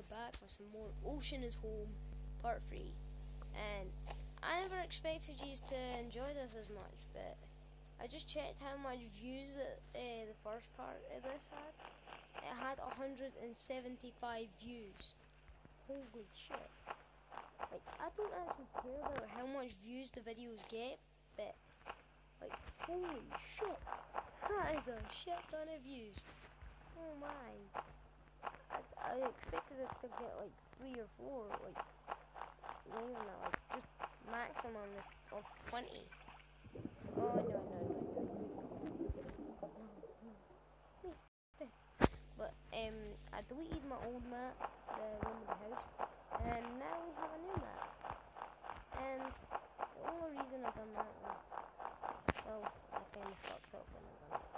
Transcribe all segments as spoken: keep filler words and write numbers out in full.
back with some more Ocean is Home Part three. And I never expected you to enjoy this as much, but I just checked how much views that uh, the first part of this had. It had one hundred seventy-five views. Holy shit. Like, I don't actually care about how much views the videos get, but, like, holy shit. That is a shit ton of views. Oh my. I, I expected it to get like three or four, like, not even that, like, just maximum of twenty. Oh, no, no, no, no. No, no. But, um, I deleted my old map, the one with the house, and now we have a new map. And the only reason I done that was, well, I kind of fucked up when I done it.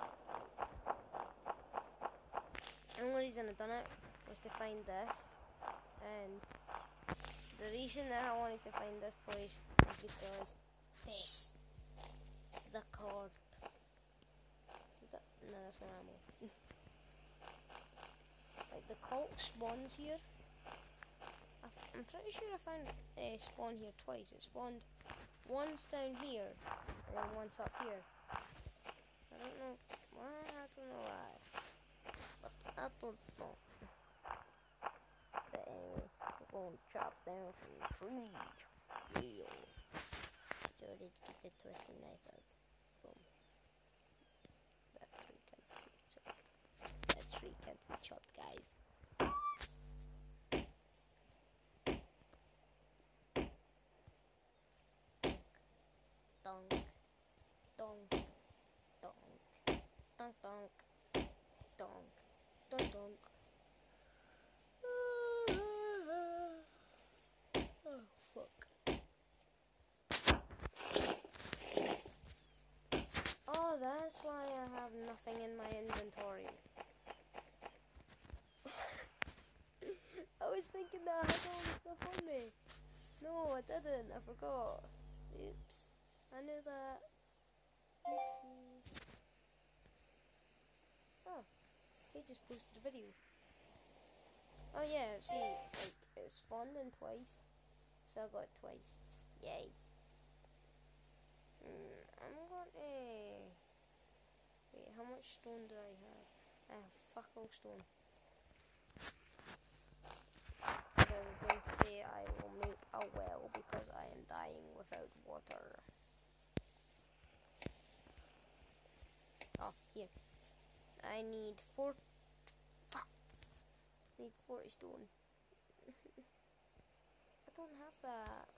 The only reason I done it was to find this, and the reason that I wanted to find this place was because this, the cord. Is that, no, that's not ammo. Like, the cult spawns here. I, I'm pretty sure I found uh, spawn here twice. It spawned once down here and then once up here. I don't know why. I don't know why. But I don't know. But anyway, we're going to chop down some trees. Yeah. So let's get the twisting knife out. Boom. That tree can't be chopped. That tree can't be chopped, guys. Donk. Donk. Donk. Donk. Donk. Donk. Donk. Donk. Oh, fuck. Oh, that's why I have nothing in my inventory. I was thinking that I had all the stuff on me. No, I didn't. I forgot. Oops. I knew that. Oopsie. Oh, he just posted a video. Oh yeah, see, like, it spawned in twice, so I got it twice. Yay. Mm, I'm gonna... Wait, how much stone do I have? I have fuck all stone. And I was going to say I will make a well because I am dying without water. Oh, here. I need four... Fuck! I need forty stone. I don't have that.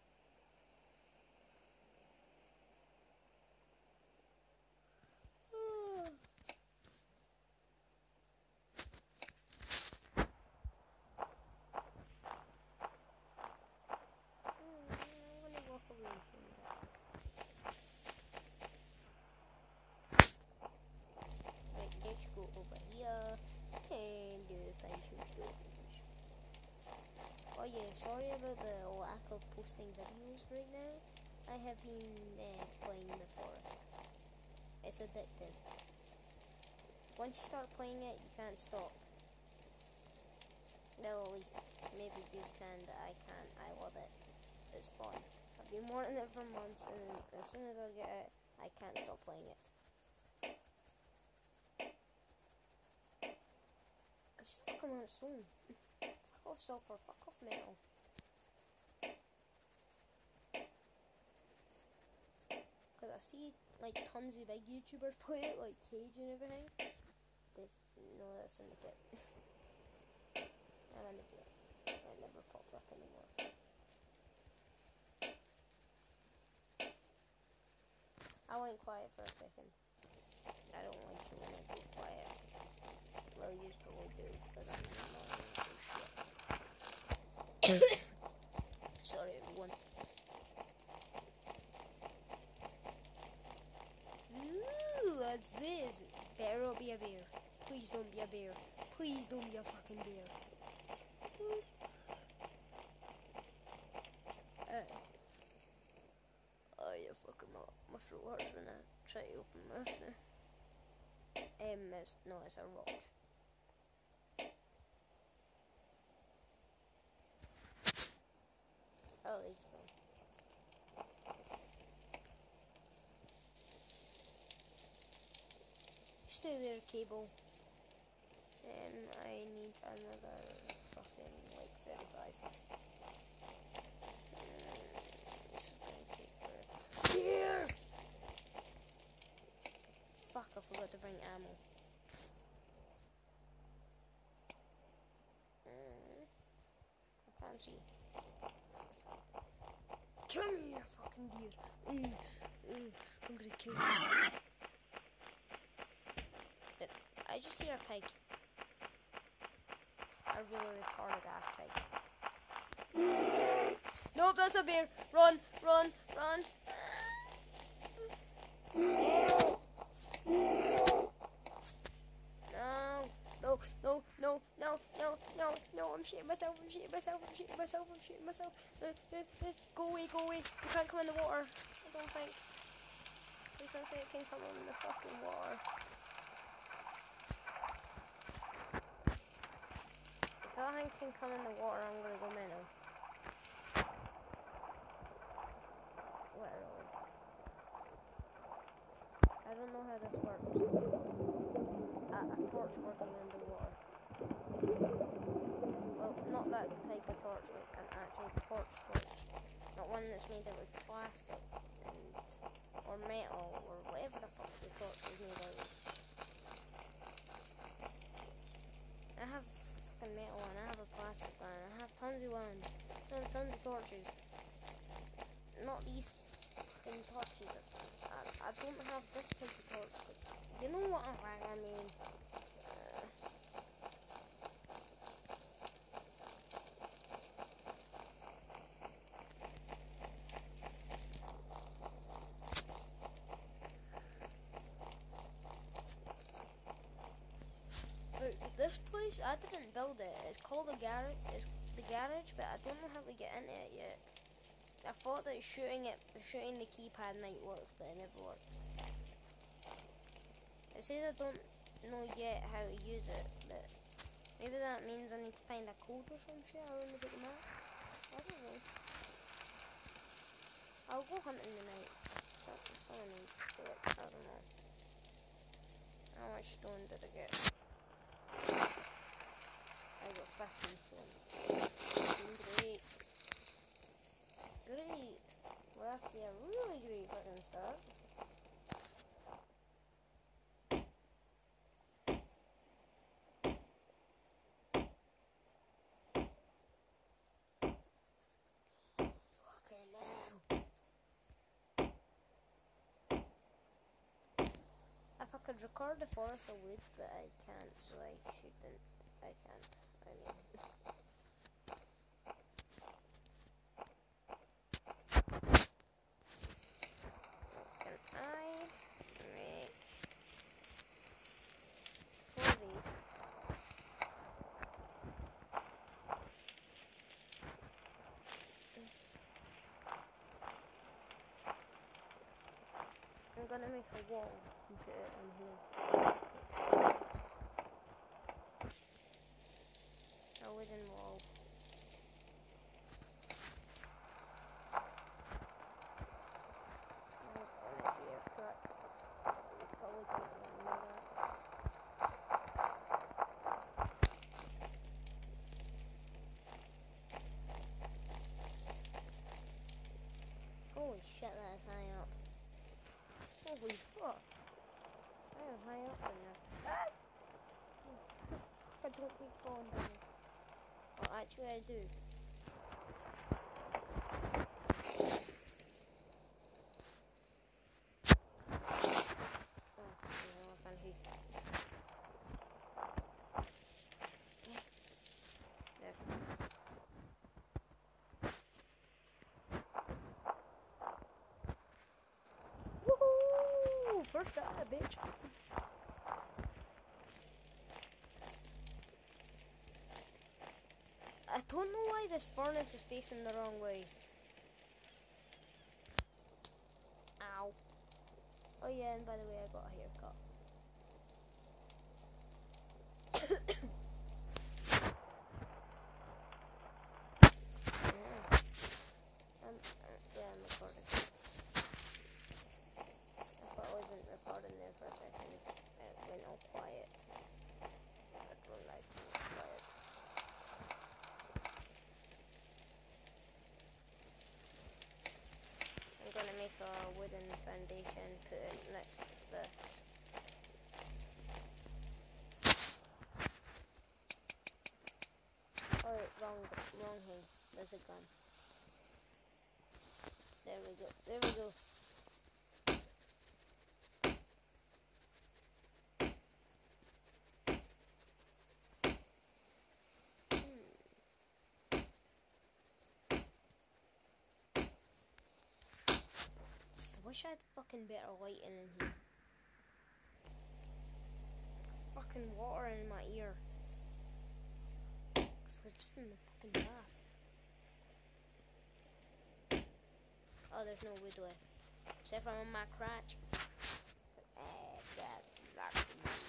Let's go over here and uh, find some stones. Oh yeah, sorry about the lack of posting videos right now. I have been uh, playing the forest. It's addictive. Once you start playing it, you can't stop. Well, at least maybe you can, but I can't. I love it. It's fun. I've been wanting it for months, and as soon as I get it, I can't stop playing it. It's fucking on stone. Fuck off sulfur, fuck off metal. Cause I see like tons of big YouTubers play it, like Cage and everything. They no, that's Syndicate. I'm Syndicate. It never pops up anymore. I went quiet for a second. I don't like to when I go quiet. Well, you usually do because I'm not doing shit. Sorry, everyone. Ooh, what's this? Bear or be a bear? Please don't be a bear. Please don't be a fucking bear. Uh, oh yeah, fucking my, my throat hurts when I try to open my mouth now. Um, it's, no, it's a rock. stay there, cable. Um, I need another fucking like thirty-five. Um, this is gonna take forever. Here! Fuck, I forgot to bring ammo. Um, I can't see. Come here, fucking deer. Mm, mm, I'm gonna kill you. Did I just hear a pig? A really retarded ass pig. Nope, that's a bear. Run, run, run. No, no, no, no, no, no, no, no. I'm shitting myself, I'm shitting myself, I'm shitting myself, I'm shitting myself. Uh, uh, uh. Go away, go away. You can't come in the water. I don't think. Please don't say it can come in the fucking water. If anything can come in the water, I'm gonna go mental. Literally. I don't know how this works. A, a torch working underwater. Well, not that type of torch, like an actual torch torch. Not one that's made out of plastic and or metal or whatever the fuck the torch is made out of. I have fucking metal one, I have a plastic one, I have tons of one, I have tons of torches. Not these fucking torches. I, I don't have this type of torch. You know what I mean? Uh, but this place, I didn't build it. It's called the garage. It's the garage, but I don't know how to get into it yet. I thought that shooting it, shooting the keypad might work, but it never worked. It says I don't know yet how to use it, but maybe that means I need to find a code or some shit. I remember the map. I don't know. I'll go hunting tonight. Someone needs to do it. I don't know. How much stone did I get? I got fifteen stone. Great. Great. We're after a really great fucking start. Fucking hell. If I could record the forest, I would, but I can't, so I shouldn't. I can't. I mean. Can I make four of these? I'm gonna make a wall and put it in here. A wooden wall. I'm gonna be a cut. Probably don't know that. Holy shit, that is high up. Holy fuck. I am high up in there. Ah! I don't keep going down. Well, actually I do. Oh, no, I can't see. There. Woohoo! First try, bitch. I don't know why this furnace is facing the wrong way. Ow. Oh yeah, and by the way, I got a haircut. Yeah. Um, uh, yeah, I'm recording. I thought I wasn't recording there for a second. It went off. next to this. Oh, wait, wrong, wrong thing. There's a gun. There we go. There we go. I wish I had fucking better lighting in here. Fucking water in my ear. Cause we're just in the fucking bath. Oh, there's no wood left. Except for on my crotch. Uh, that, that's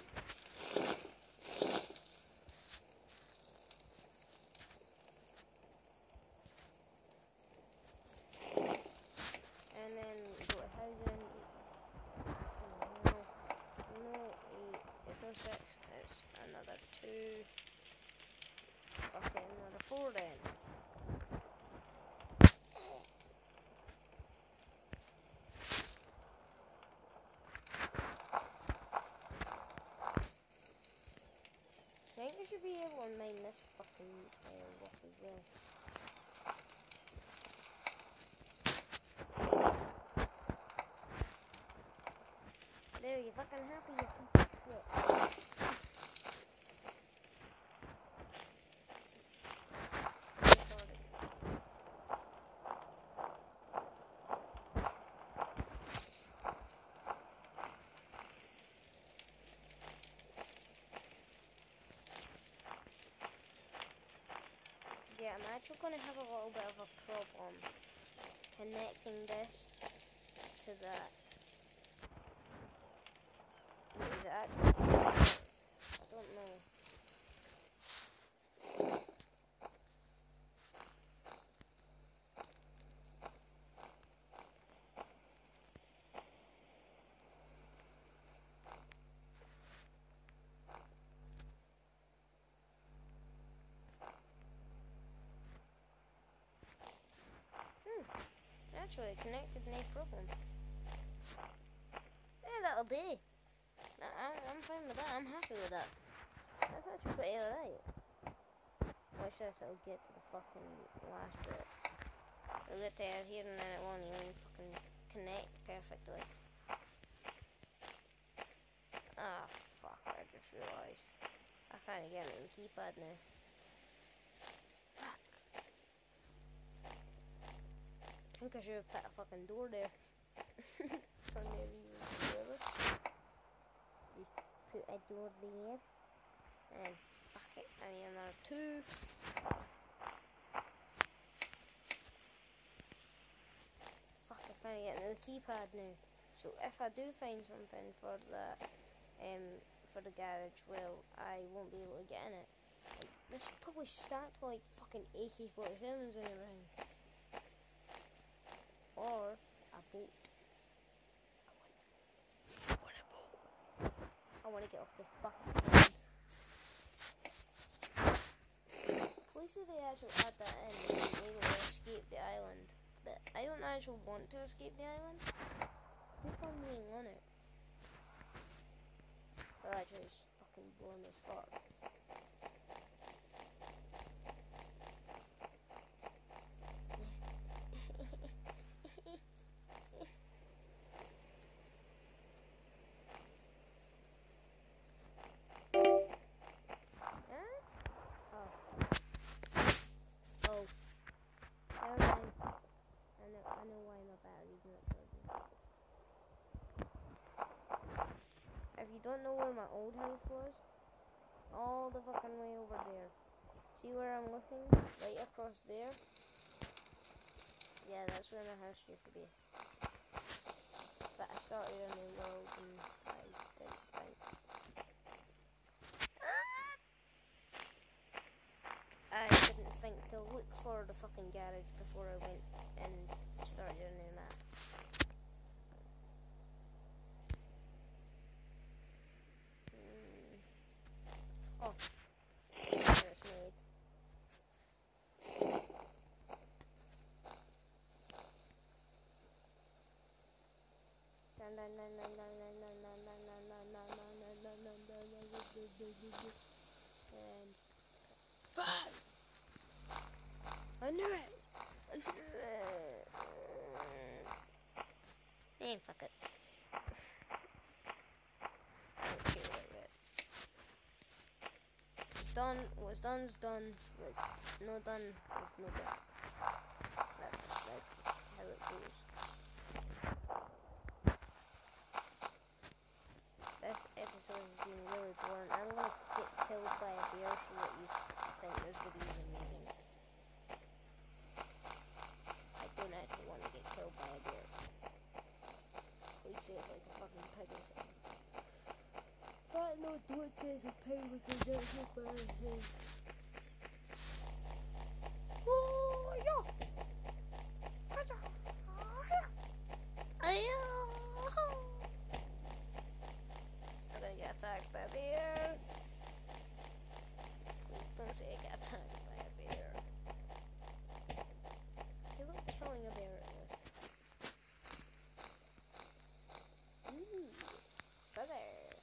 and then go to housing. No, no eight. It's no six. It's another two. Okay, another four then. I think we should be able to mine this fucking uh, rock as well. There, you fucking happy, you piece of shit. Yeah, I'm actually going to have a little bit of a problem connecting this to that. Is that? I don't know. Actually, it connected, no problem. Yeah, that'll do. I, I'm fine with that. I'm happy with that. That's actually pretty alright. Watch this, I'll get to the fucking last bit. I'll get to here and then it won't even fucking connect perfectly. Ah, oh, fuck, I just realised. I can't get it in the keypad now. Fuck. I think I should have put a fucking door there. For no reason whatsoever. Just put a door there. And fuck it, I need another two. Fuck, I finally get into the keypad now. So if I do find something for the um for the garage, well, I won't be able to get in it. Like, this is probably stacked like fucking A K forty-sevens in around. Or a boat. I want a boat. I want to get off this fucking thing. Please if they actually add that in, and be able to escape the island. But I don't actually want to escape the island. If I'm being on it. Or actually it's fucking boring as fuck. If you don't know where my old house was, all the fucking way over there. See where I'm looking? Right across there? Yeah, that's where my house used to be. But I started a new world and I didn't think. I didn't think to look for the fucking garage before I went and started a new map. Oh, it's made. Dun, dun, dun, dun, dun, dun. And fuck! I knew it! I knew it! Man, fuck it. I don't care about it. Done, what's done's done, what's no done, was no done. That's, that's how it goes. This episode has been really boring. I'm gonna get killed by a bear so that you think this video is amazing. I don't actually want to get killed by a bear. Please say it like a fucking pig or something. But no, don't say it's a pig because that's a bad thing. Oh, yeah! Kaja! I'm gonna get attacked by a bear. Please don't say I got attacked by a bear. I feel like killing a bear at this. Ooh, brother.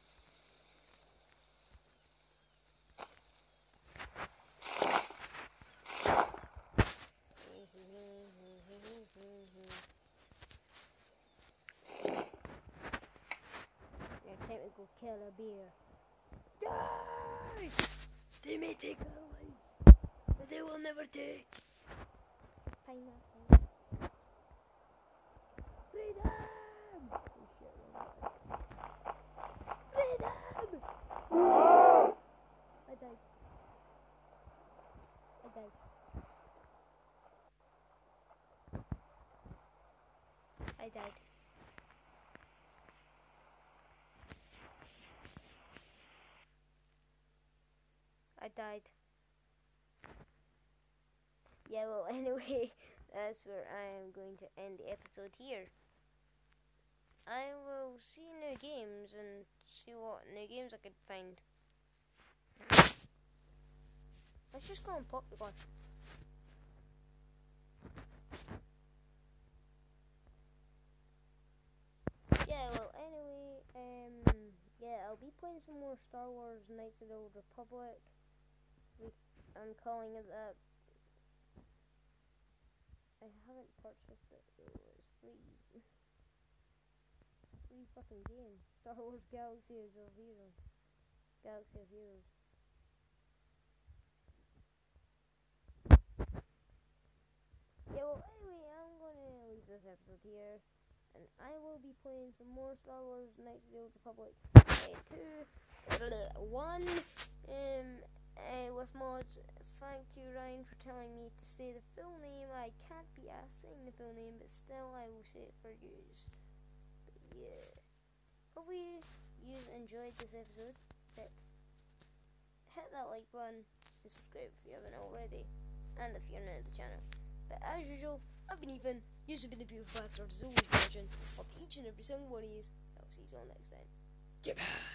Now time to go kill a bear. Die! They may take our lives, but they will never take pineapple. Freedom! Oh shit, freedom! I died. I died. I died. I died. Yeah, well, anyway, that's where I am going to end the episode here. I will see new games and see what new games I could find. Let's just go on Polygon. Yeah, well, anyway, um, yeah, I'll be playing some more Star Wars Knights of the Old Republic. I'm calling it that. I haven't purchased it, so it's free. It's a free fucking game. Star Wars Galaxy of Heroes. Galaxy of Heroes. Yeah, well, anyway, I'm gonna leave this episode here. And I will be playing some more Star Wars Knights of the Old Republic uh, two, one, um, uh, with mods. Thank you, Ryan, for telling me to say the full name. I can't be asked saying the full name, but still I will say it for yous. But yeah. Hopefully you enjoyed this episode. But hit that like button and subscribe if you haven't already. And if you're new to the channel. But as usual, I've been Ethan. You've been the beautiful bastards, always watching of each and every single one of these. I'll see you all next time. Goodbye.